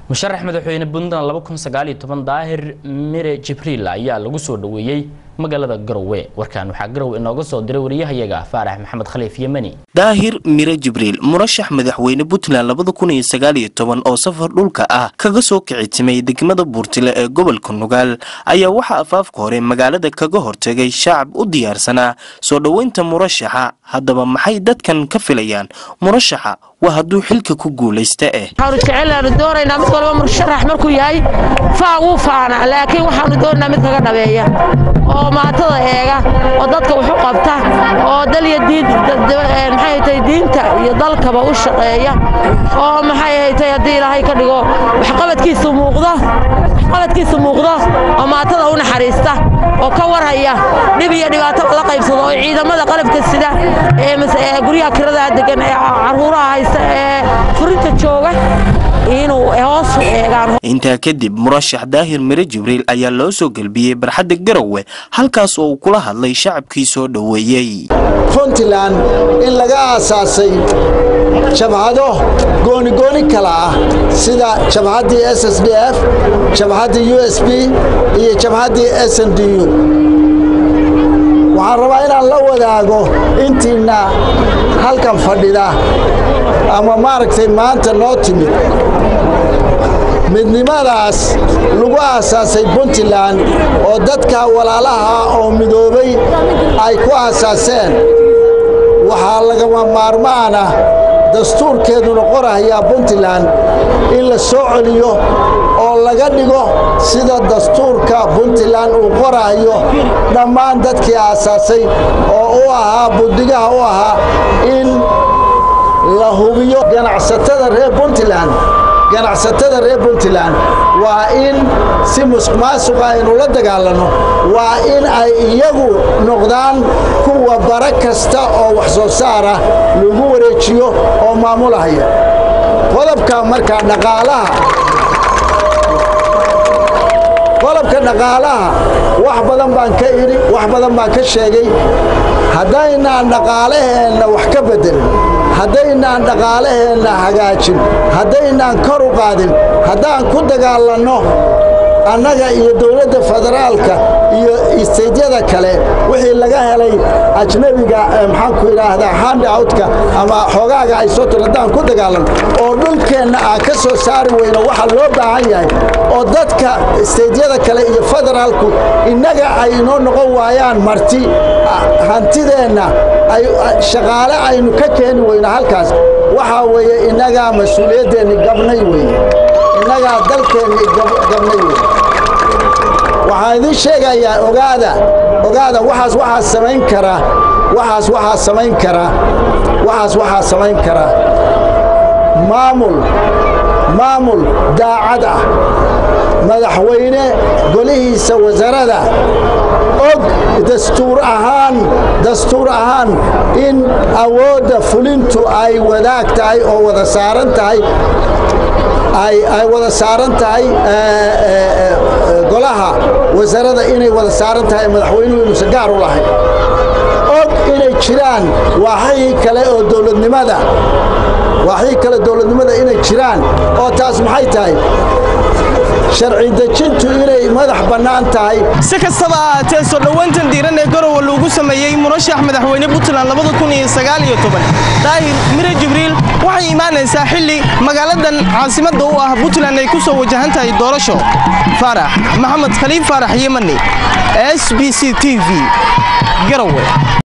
musharax madaxweyne Puntland 2019 Daahir Mire Jibriil ayaa lagu soo dhaweeyay magaalada Garowe warkaan waxa Garowe inooga soo diray wariyahayaga Faarax Maxamed Khaliif Yemani. Daahir Mire Jibriil murashax madaxweyne Puntland 2019 oo safar dhulka ah kaga soo kicitimay degmada Buurtile ee gobolka Nugaal ayaa waxa afaafka hore magaalada kaga hortagay shacab u diyaarsana soo dhaweynta murashaxa. haddaba maxay dadkan ka filayaan murashaxa waa haduu xilka ku guuleysta waxaanu jecelahay doorayna mid walba murashax markuu yahay faana laakiin waxaanu doonaa mid kaga dhabeeya oo maatada eega oo dadka wuxuu qabta oo daliya maxay tahay diinta iyo dalkaba u shaqeeya oo maxay tahay hadii Ilaahay ka dhigo wax qabadkiisu muuqdo oo maatada u naxariista oo ka warhaya dhib iyo dhibaato la qaybsado oo ciidamada qalabka sida ee guriga kirada degan ee caruuraha haysta ee furinta jooga inuu hoos eegaan. inta kadib murashax Daahir Mire Jibriil ayaa loo soo galbiyay barxadda Garowe halkaas oo kula hadlay shacabkii soo dhaweeyay. Puntland in laga aasaasay jabhado gooni kala ah sida jabhadii SSDF, jabhadii USP iyo jabhadii SNDU. waxaan rabaa inaan la wadaago intiina halkan fadhida ama maaragtay maanta noo timid midnimadaas lagu aasaasay Puntland oo dadka walaalaha oo midoobay ay ku aasaaseen waxaa lagama maarmaan ah dastuurkeeduna qoraya Puntland in la soo celiyo oo laga dhigo sida dastuurka Puntland uu qorayo dhammaan dadkii aasaasay oo u ahaa budigaha u ahaa in la hubiyo ganacsatada reer Puntland waa in si musuqmaasuqa aynu la dagaalano waa in ay iyagu noqdaan kuwa bara kasta oo wax soo saar ah lagu wareejiyo oo maamulaya qodobka marka dhaqaalaha wax badan baan ka iri wax badan baan ka sheegay haddayna dhaqaalaheena wax ka bedelin haddayna dhaqaalaheena hagaajin haddayna kor u qaadin haddaan ku dagaalano annaga iyo dawladda federaalka iyo isteedyada kale wixii laga helay ajnabiga maxaan ku yiraahdaa handout-ka ama xogaaga ay soo tiradaan ku dagaalan oo dhulkeena aan ka soo saari weyno waxa loo baahan yahay oo dadka isteedyada kale iyo federaalku inaga ay inoo noqon waayaan marti hantideena ay shaqaale aynu ka keeni weyno halkaas waxa weeye inaga mas'uuliyadeena gabnay weeye inaga dalkeena gabnay weeye waxaan idin sheegayaa ogaada waxaas samayn kara maamul daacad ah madaxweyne golihiisa wasarada og dastuur ahaan in awoodda fulintu ay wadaag tahay oo wada saaran tahay golaha wasarada inay wada saaran tahay madaxweynuhu inuu gaar u lahayn og inay jiraan waaxii kale dawladnimada inay jiraan oo taas maxay tahay sharci dejintu inay madax bannaan tahay. si kastaba ahaatee soo dhawaantan diiran ee Garowe lagu sameeyay murashax madaxweyne Puntland 2019 Daahir Mire Jibriil waxay imaanaysaa xilli magaaladan caasimadda u ah Puntland ay ku soo wajahan tahay doorasho. Faarax Maxamed Khaliif Faarax Yemani SBC TV Garowe.